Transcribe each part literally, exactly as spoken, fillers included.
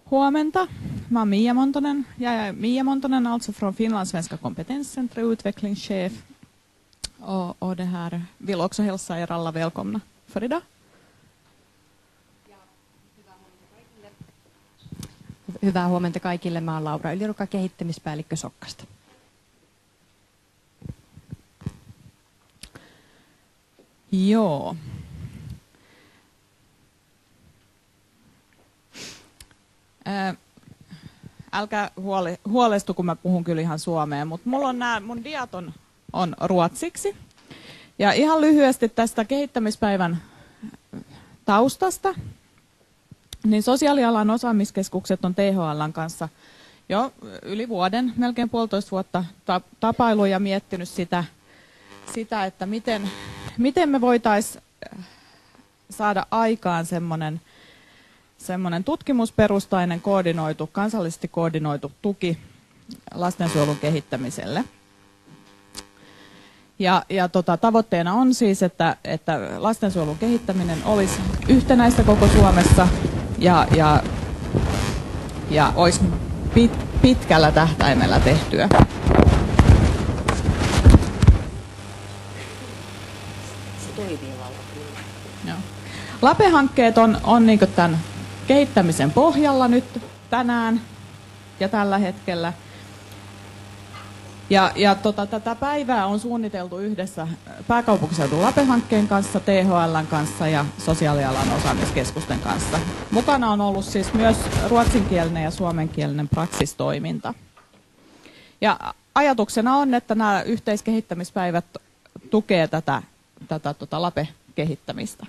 Huomenta. Mä oon Mia Montonen. Jag är Mia Montonen, alltså från Finlands Svenska Kompetenscenter, utvecklingschef. Och, och det här vill också hälsa er alla välkomna för idag. Hyvää huomenta kaikille. Mä oon Laura Yliruka, kehittämispäällikkö Sokkasta. Joo. Ää, älkää huole, huolestu, kun mä puhun kyllä ihan suomea, mutta mulla on nämä, mun diat on, on ruotsiksi. Ja ihan lyhyesti tästä kehittämispäivän taustasta. Niin sosiaalialan osaamiskeskukset on T H L:n kanssa jo yli vuoden, melkein puolitoista vuotta tapailu ja miettinyt sitä, sitä että miten, miten me voitaisiin saada aikaan semmoinen semmoinen tutkimusperustainen, koordinoitu, kansallisesti koordinoitu tuki lastensuojelun kehittämiselle. Ja, ja tota, tavoitteena on siis, että, että lastensuojelun kehittäminen olisi yhtenäistä koko Suomessa ja, ja, ja olisi pit, pitkällä tähtäimellä tehtyä. Se toimii, Laura. Joo. LAPE-hankkeet on, on niin kuin tämän kehittämisen pohjalla nyt tänään ja tällä hetkellä. Ja, ja tota, tätä päivää on suunniteltu yhdessä pääkaupunkiseudun LAPE-hankkeen kanssa, T H L:n kanssa ja sosiaalialan osaamiskeskusten kanssa. Mukana on ollut siis myös ruotsinkielinen ja suomenkielinen praksistoiminta. Ja ajatuksena on, että nämä yhteiskehittämispäivät tukee tätä, tätä tota LAPE-kehittämistä.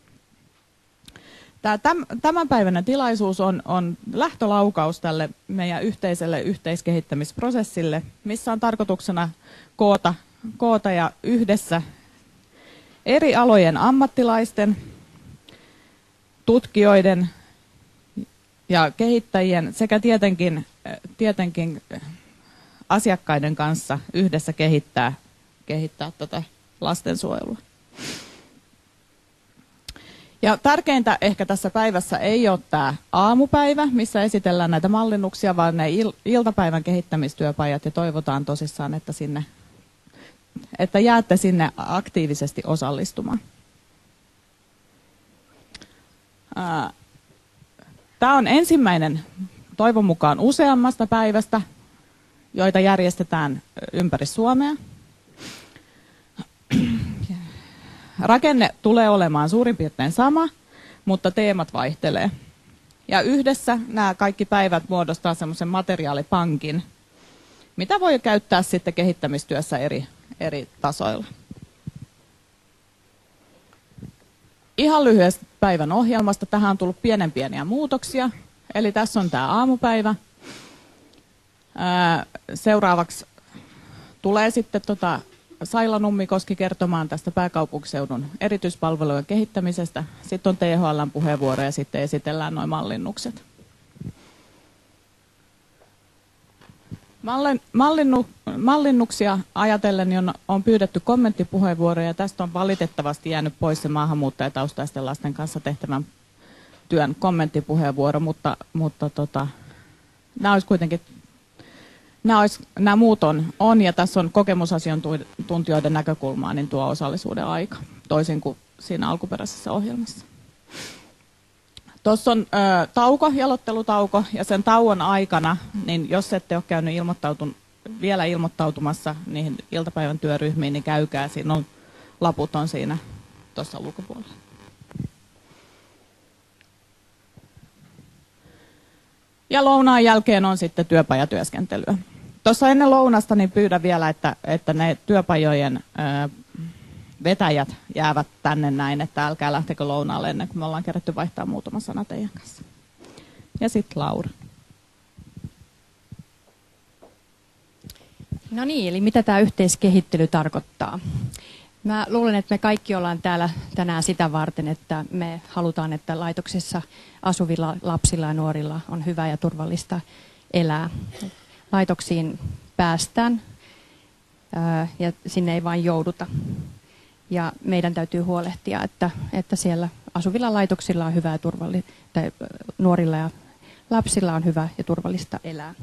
Tämä tämänpäiväinen tilaisuus on, on lähtölaukaus tälle meidän yhteiselle yhteiskehittämisprosessille, missä on tarkoituksena koota, koota ja yhdessä eri alojen ammattilaisten, tutkijoiden ja kehittäjien sekä tietenkin, tietenkin asiakkaiden kanssa yhdessä kehittää, kehittää tätä lastensuojelua. Ja tärkeintä ehkä tässä päivässä ei ole tämä aamupäivä, missä esitellään näitä mallinnuksia, vaan ne il- iltapäivän kehittämistyöpajat ja toivotaan tosissaan, että, sinne, että jäätte sinne aktiivisesti osallistumaan. Tämä on ensimmäinen toivon mukaan useammasta päivästä, joita järjestetään ympäri Suomea. Rakenne tulee olemaan suurin piirtein sama, mutta teemat vaihtelee. Ja yhdessä nämä kaikki päivät muodostaa semmoisen materiaalipankin, mitä voi käyttää sitten kehittämistyössä eri, eri tasoilla. Ihan lyhyesti päivän ohjelmasta. Tähän on tullut pienen pieniä muutoksia. Eli tässä on tämä aamupäivä. Ää, seuraavaksi tulee sitten tota Saila Nummikoski kertomaan tästä pääkaupunkiseudun erityispalvelujen kehittämisestä. Sitten on T H L:n puheenvuoro ja sitten esitellään nuo mallinnukset. Mallinnu, mallinnuksia ajatellen on, on pyydetty kommenttipuheenvuoroja. Tästä on valitettavasti jäänyt pois se maahanmuuttajataustaisten lasten kanssa tehtävän työn kommenttipuheenvuoro, mutta, mutta tota, nämä olisi kuitenkin Nämä, olisi, nämä muut on, on, ja tässä on kokemusasiantuntijoiden näkökulmaa, niin tuo osallisuuden aika, toisin kuin siinä alkuperäisessä ohjelmassa. Tuossa on ö, tauko, jalottelutauko, ja sen tauon aikana, niin jos ette ole käynyt ilmoittautun, vielä ilmoittautumassa niihin iltapäivän työryhmiin, niin käykää. Siinä on, laput on siinä tuossa ulkopuolella. Ja lounaan jälkeen on sitten työpajatyöskentelyä. Tuossa ennen lounasta niin pyydän vielä, että, että ne työpajojen ö, vetäjät jäävät tänne näin, että älkää lähtekö lounaalle ennen kuin me ollaan kerätty vaihtaa muutama sana teidän kanssa. Ja sitten Laura. No niin, eli mitä tämä yhteiskehittely tarkoittaa? Mä luulen, että me kaikki ollaan täällä tänään sitä varten, että me halutaan, että laitoksessa asuvilla lapsilla ja nuorilla on hyvä ja turvallista elää. Laitoksiin päästään ää, ja sinne ei vain jouduta. Ja meidän täytyy huolehtia, että, että siellä asuvilla laitoksilla on hyvä ja turvallista, tai nuorilla ja lapsilla on hyvä ja turvallista elää.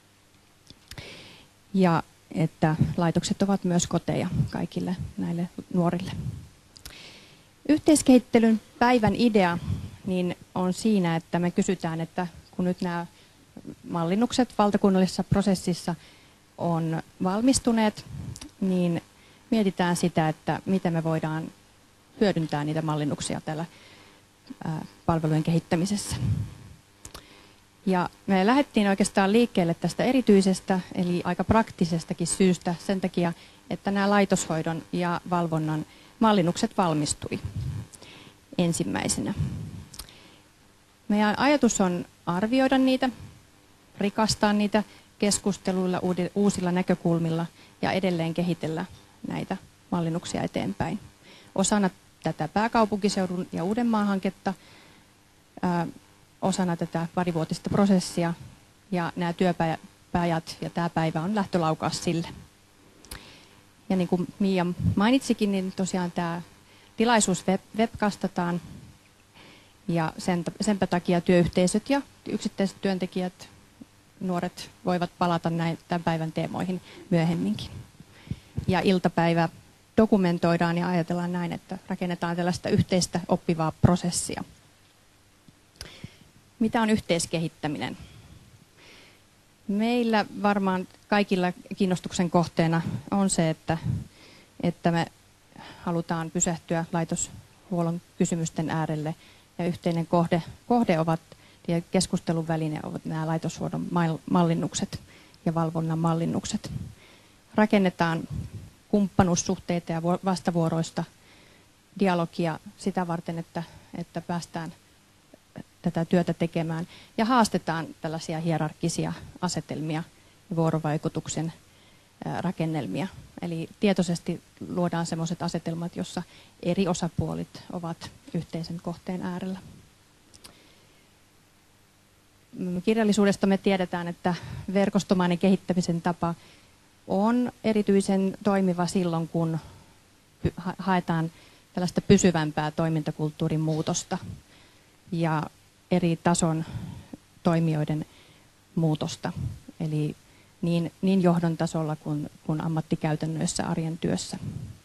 Ja että laitokset ovat myös koteja kaikille näille nuorille. Yhteiskehittelyn päivän idea niin on siinä, että me kysytään, että kun nyt nämä mallinnukset valtakunnallisessa prosessissa on valmistuneet, niin mietitään sitä, että miten me voidaan hyödyntää niitä mallinnuksia tällä palvelujen kehittämisessä. Ja me lähdettiin oikeastaan liikkeelle tästä erityisestä, eli aika praktisestakin syystä sen takia, että nämä laitoshoidon ja valvonnan mallinnukset valmistui ensimmäisenä. Meidän ajatus on arvioida niitä, rikastaa niitä keskusteluilla, uusilla näkökulmilla ja edelleen kehitellä näitä mallinnuksia eteenpäin. Osana tätä pääkaupunkiseudun ja Uudenmaan hanketta, ää, osana tätä parivuotista prosessia, ja nämä työpajat ja tämä päivä on lähtölaukaus sille. Ja niin kuin Mia mainitsikin, niin tosiaan tämä tilaisuus web, webcastataan, ja sen, senpä takia työyhteisöt ja yksittäiset työntekijät, nuoret voivat palata näin, tämän päivän teemoihin myöhemminkin. Ja iltapäivä dokumentoidaan ja ajatellaan näin, että rakennetaan tällaista yhteistä oppivaa prosessia. Mitä on yhteiskehittäminen? Meillä varmaan kaikilla kiinnostuksen kohteena on se, että, että me halutaan pysähtyä laitoshuollon kysymysten äärelle, ja yhteinen kohde, kohde ovat, ja keskustelun väline ovat nämä laitoshuollon mallinnukset ja valvonnan mallinnukset. Rakennetaan kumppanuussuhteita ja vastavuoroista dialogia sitä varten, että, että päästään tätä työtä tekemään, ja haastetaan tällaisia hierarkkisia asetelmia ja vuorovaikutuksen rakennelmia. Eli tietoisesti luodaan sellaiset asetelmat, jossa eri osapuolit ovat yhteisen kohteen äärellä. Kirjallisuudesta me tiedetään, että verkostomainen kehittämisen tapa on erityisen toimiva silloin, kun haetaan tällaista pysyvämpää toimintakulttuurin muutosta ja eri tason toimijoiden muutosta, eli niin, niin johdon tasolla kuin, kuin ammattikäytännöissä arjen työssä.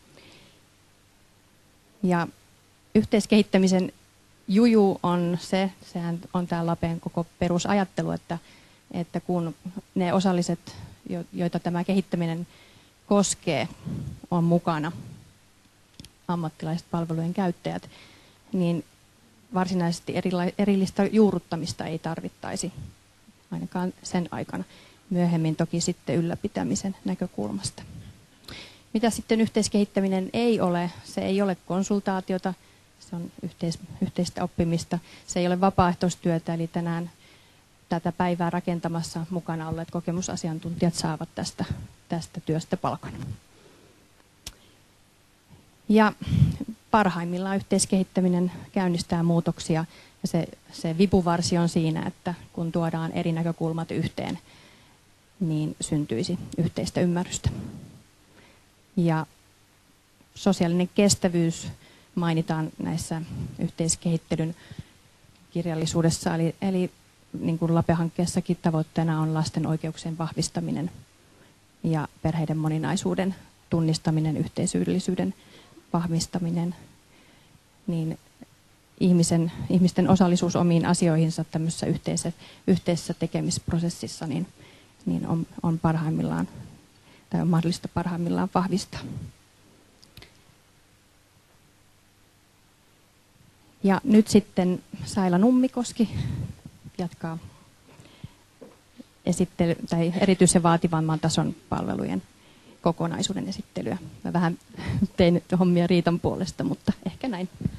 Ja yhteiskehittämisen juju on se, sehän on tämä Lapen koko perusajattelu, että, että kun ne osalliset, joita tämä kehittäminen koskee, on mukana, ammattilaiset palvelujen käyttäjät, niin varsinaisesti erillistä juurruttamista ei tarvittaisi, ainakaan sen aikana. Myöhemmin toki sitten ylläpitämisen näkökulmasta. Mitä sitten yhteiskehittäminen ei ole? Se ei ole konsultaatiota, se on yhteis, yhteistä oppimista. Se ei ole vapaaehtoistyötä, eli tänään tätä päivää rakentamassa mukana olleet kokemusasiantuntijat saavat tästä, tästä työstä palkan. Ja parhaimmillaan yhteiskehittäminen käynnistää muutoksia, ja se, se vipuvarsi on siinä, että kun tuodaan eri näkökulmat yhteen, niin syntyisi yhteistä ymmärrystä. Ja sosiaalinen kestävyys mainitaan näissä yhteiskehittelyn kirjallisuudessa, eli, eli niin kuin Lape-hankkeessakin tavoitteena on lasten oikeuksien vahvistaminen ja perheiden moninaisuuden tunnistaminen, yhteisöllisyyden vahvistaminen, niin ihmisen, ihmisten osallisuus omiin asioihinsa tämmöisessä yhteisessä, yhteisessä tekemisprosessissa niin, niin on, on parhaimmillaan, tai on mahdollista parhaimmillaan vahvistaa. Ja nyt sitten Saila Nummikoski jatkaa esittely, tai erityisen vaativamman tason palvelujen kokonaisuuden esittelyä. Mä vähän tein hommia Riitan puolesta, mutta ehkä näin.